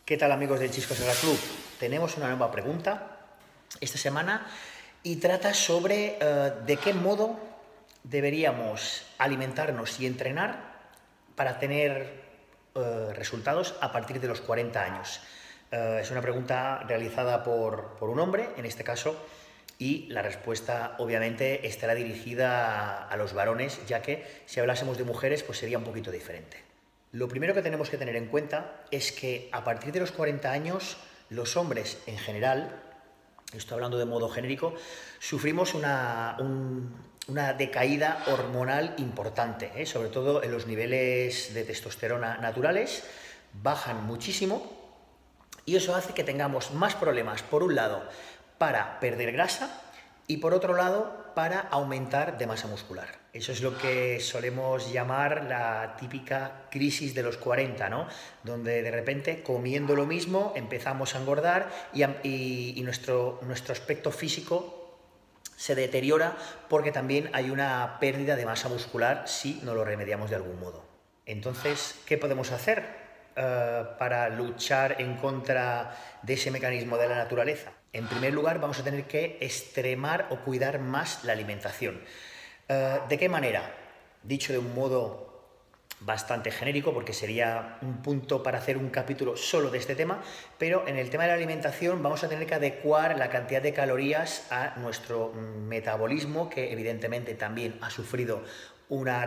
¿Qué tal, amigos del Chisco Serra Club? Tenemos una nueva pregunta esta semana y trata sobre de qué modo deberíamos alimentarnos y entrenar para tener resultados a partir de los 40 años. Es una pregunta realizada por un hombre, en este caso, y la respuesta obviamente estará dirigida a los varones, ya que si hablásemos de mujeres pues sería un poquito diferente. Lo primero que tenemos que tener en cuenta es que a partir de los 40 años los hombres en general, estoy hablando de modo genérico, sufrimos una decaída hormonal importante, sobre todo en los niveles de testosterona naturales, bajan muchísimo y eso hace que tengamos más problemas, por un lado, para perder grasa y por otro lado, para aumentar de masa muscular. Eso es lo que solemos llamar la típica crisis de los 40, ¿no? Donde de repente, comiendo lo mismo, empezamos a engordar y nuestro aspecto físico se deteriora porque también hay una pérdida de masa muscular si no lo remediamos de algún modo. Entonces, ¿qué podemos hacer para luchar en contra de ese mecanismo de la naturaleza? En primer lugar, vamos a tener que extremar o cuidar más la alimentación. ¿De qué manera? Dicho de un modo bastante genérico, porque sería un punto para hacer un capítulo solo de este tema, pero en el tema de la alimentación vamos a tener que adecuar la cantidad de calorías a nuestro metabolismo, que evidentemente también ha sufrido una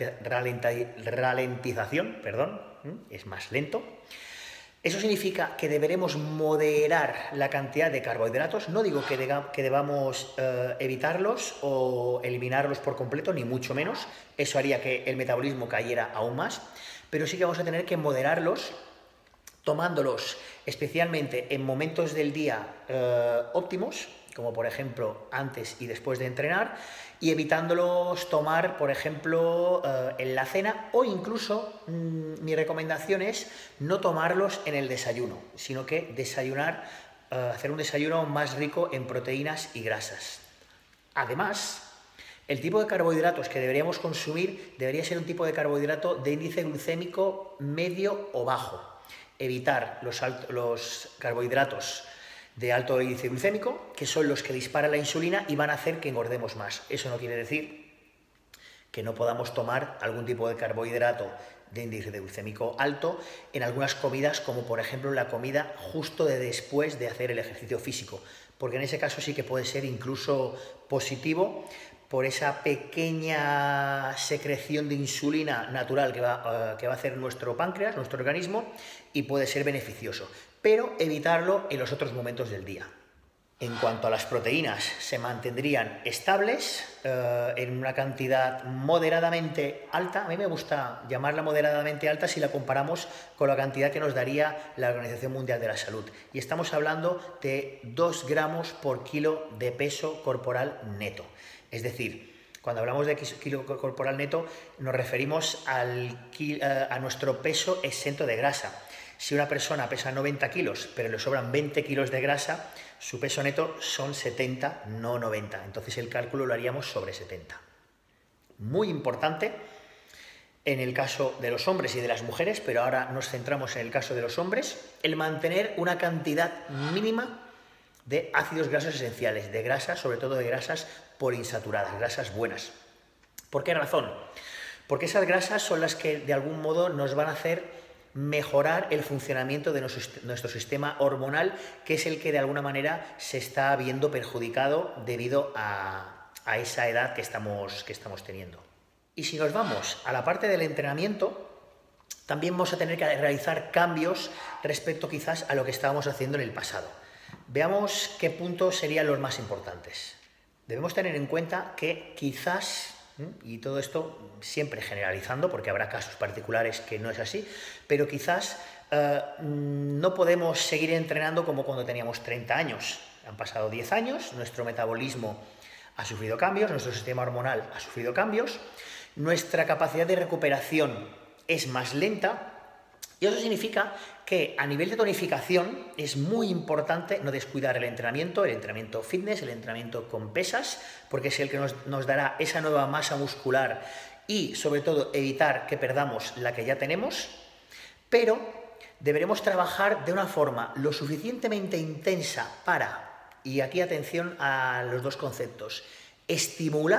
ralentización, es más lento. Eso significa que deberemos moderar la cantidad de carbohidratos. No digo que debamos evitarlos o eliminarlos por completo, ni mucho menos. Eso haría que el metabolismo cayera aún más. Pero sí que vamos a tener que moderarlos, tomándolos especialmente en momentos del día óptimos, como por ejemplo antes y después de entrenar, y evitándolos tomar, por ejemplo, en la cena, o incluso mi recomendación es no tomarlos en el desayuno, sino que desayunar, hacer un desayuno más rico en proteínas y grasas. Además, el tipo de carbohidratos que deberíamos consumir debería ser un tipo de carbohidrato de índice glucémico medio o bajo. Evitar los carbohidratos de alto índice glucémico, que son los que disparan la insulina y van a hacer que engordemos más. Eso no quiere decir que no podamos tomar algún tipo de carbohidrato de índice glucémico alto en algunas comidas, como por ejemplo la comida justo después de hacer el ejercicio físico, porque en ese caso sí que puede ser incluso positivo por esa pequeña secreción de insulina natural que va a hacer nuestro páncreas, nuestro organismo, y puede ser beneficioso, pero evitarlo en los otros momentos del día. En cuanto a las proteínas, se mantendrían estables en una cantidad moderadamente alta. A mí me gusta llamarla moderadamente alta si la comparamos con la cantidad que nos daría la Organización Mundial de la Salud. Y estamos hablando de 2 gramos por kilo de peso corporal neto. Es decir, cuando hablamos de kilo corporal neto nos referimos a nuestro peso exento de grasa. Si una persona pesa 90 kilos, pero le sobran 20 kilos de grasa, su peso neto son 70, no 90. Entonces el cálculo lo haríamos sobre 70. Muy importante en el caso de los hombres y de las mujeres, pero ahora nos centramos en el caso de los hombres, el mantener una cantidad mínima de ácidos grasos esenciales, de grasas, sobre todo de grasas poliinsaturadas, grasas buenas. ¿Por qué razón? Porque esas grasas son las que de algún modo nos van a hacer mejorar el funcionamiento de nuestro sistema hormonal, que es el que de alguna manera se está viendo perjudicado debido a esa edad que estamos teniendo. Y si nos vamos a la parte del entrenamiento, también vamos a tener que realizar cambios respecto quizás a lo que estábamos haciendo en el pasado. Veamos qué puntos serían los más importantes. Debemos tener en cuenta que quizás, y todo esto siempre generalizando, porque habrá casos particulares que no es así, pero quizás no podemos seguir entrenando como cuando teníamos 30 años. Han pasado 10 años, nuestro metabolismo ha sufrido cambios, nuestro sistema hormonal ha sufrido cambios, nuestra capacidad de recuperación es más lenta, y eso significa que a nivel de tonificación es muy importante no descuidar el entrenamiento fitness, el entrenamiento con pesas, porque es el que nos dará esa nueva masa muscular y sobre todo evitar que perdamos la que ya tenemos, pero deberemos trabajar de una forma lo suficientemente intensa para, y aquí atención a los dos conceptos, estimular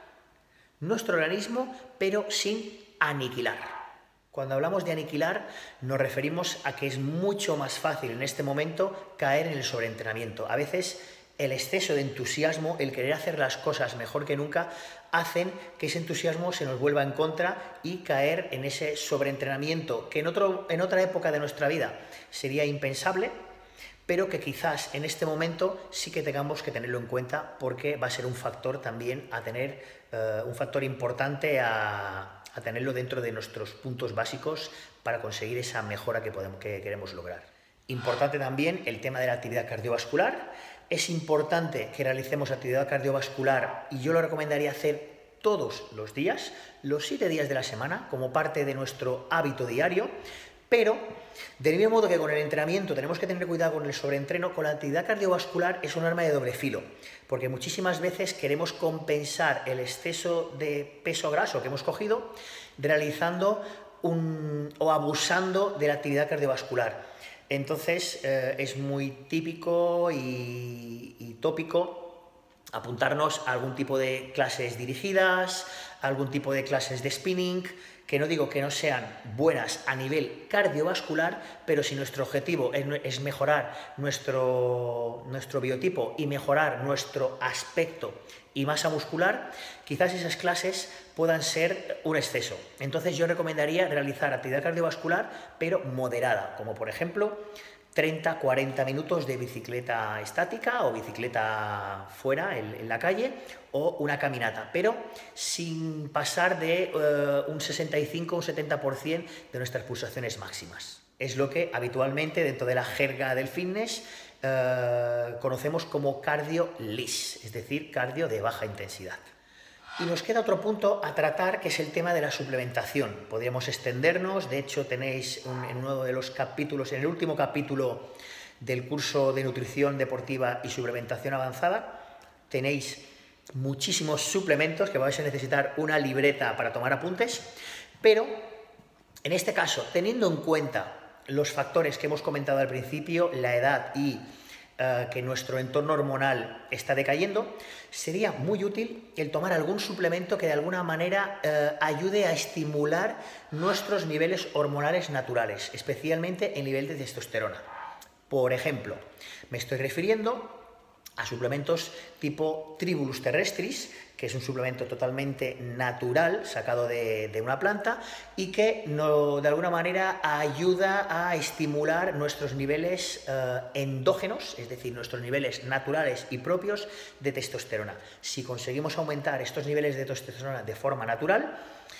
nuestro organismo, pero sin aniquilar. Cuando hablamos de aniquilar, nos referimos a que es mucho más fácil en este momento caer en el sobreentrenamiento. A veces el exceso de entusiasmo, el querer hacer las cosas mejor que nunca, hacen que ese entusiasmo se nos vuelva en contra y caer en ese sobreentrenamiento que en otra época de nuestra vida sería impensable, pero que quizás en este momento sí que tengamos que tenerlo en cuenta porque va a ser un factor también a tener, un factor importante a tenerlo dentro de nuestros puntos básicos para conseguir esa mejora que queremos lograr. Importante también el tema de la actividad cardiovascular. Es importante que realicemos actividad cardiovascular y yo lo recomendaría hacer todos los días, los 7 días de la semana, como parte de nuestro hábito diario, pero del mismo modo que con el entrenamiento tenemos que tener cuidado con el sobreentreno, con la actividad cardiovascular es un arma de doble filo, porque muchísimas veces queremos compensar el exceso de peso graso que hemos cogido realizando o abusando de la actividad cardiovascular. Entonces es muy típico y tópico apuntarnos a algún tipo de clases dirigidas, a algún tipo de clases de spinning, que no digo que no sean buenas a nivel cardiovascular, pero si nuestro objetivo es mejorar nuestro biotipo y mejorar nuestro aspecto y masa muscular, quizás esas clases puedan ser un exceso. Entonces yo recomendaría realizar actividad cardiovascular, pero moderada, como por ejemplo 30-40 minutos de bicicleta estática o bicicleta fuera, en la calle, o una caminata, pero sin pasar de un 65 o un 70% de nuestras pulsaciones máximas. Es lo que habitualmente dentro de la jerga del fitness conocemos como cardio LIS, es decir, cardio de baja intensidad. Y nos queda otro punto a tratar, que es el tema de la suplementación. Podríamos extendernos, de hecho tenéis en uno de los capítulos, en el último capítulo del curso de nutrición deportiva y suplementación avanzada, tenéis muchísimos suplementos que vais a necesitar una libreta para tomar apuntes, pero en este caso, teniendo en cuenta los factores que hemos comentado al principio, la edad y que nuestro entorno hormonal está decayendo, sería muy útil el tomar algún suplemento que de alguna manera ayude a estimular nuestros niveles hormonales naturales, especialmente el nivel de testosterona. Por ejemplo, me estoy refiriendo a suplementos tipo Tribulus terrestris, que es un suplemento totalmente natural, sacado de una planta, y que de alguna manera ayuda a estimular nuestros niveles endógenos, es decir, nuestros niveles naturales y propios de testosterona. Si conseguimos aumentar estos niveles de testosterona de forma natural,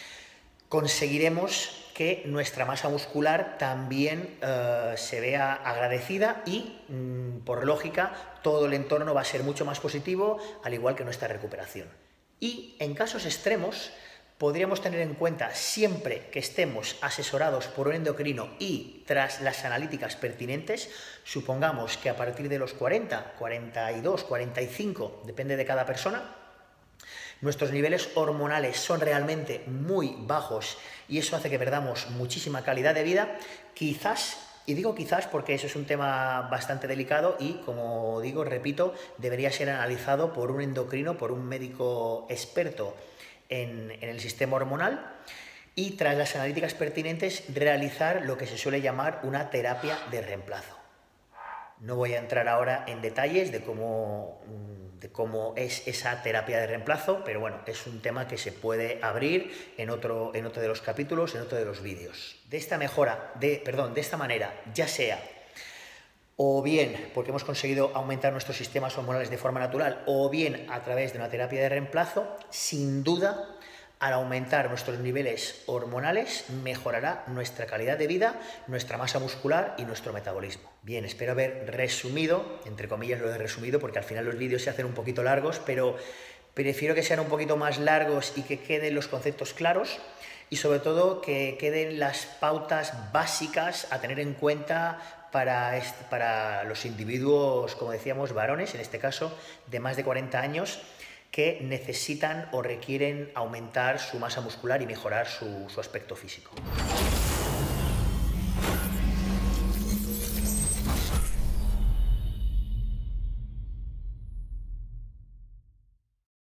conseguiremos que nuestra masa muscular también se vea agradecida y, por lógica, todo el entorno va a ser mucho más positivo, al igual que nuestra recuperación. Y en casos extremos, podríamos tener en cuenta, siempre que estemos asesorados por un endocrino y tras las analíticas pertinentes, supongamos que a partir de los 40, 42, 45, depende de cada persona, nuestros niveles hormonales son realmente muy bajos y eso hace que perdamos muchísima calidad de vida. Quizás, y digo quizás porque eso es un tema bastante delicado y, como digo, repito, debería ser analizado por un endocrino, por un médico experto en el sistema hormonal, y tras las analíticas pertinentes realizar lo que se suele llamar una terapia de reemplazo. No voy a entrar ahora en detalles de cómo es esa terapia de reemplazo, pero bueno, es un tema que se puede abrir en otro de los capítulos, en otro de los vídeos. De esta manera, ya sea o bien porque hemos conseguido aumentar nuestros sistemas hormonales de forma natural, o bien a través de una terapia de reemplazo, sin duda, al aumentar nuestros niveles hormonales, mejorará nuestra calidad de vida, nuestra masa muscular y nuestro metabolismo. Bien, espero haber resumido, entre comillas lo de resumido, porque al final los vídeos se hacen un poquito largos, pero prefiero que sean un poquito más largos y que queden los conceptos claros, y sobre todo que queden las pautas básicas a tener en cuenta para los individuos, como decíamos, varones, en este caso, de más de 40 años, que necesitan o requieren aumentar su masa muscular y mejorar su aspecto físico.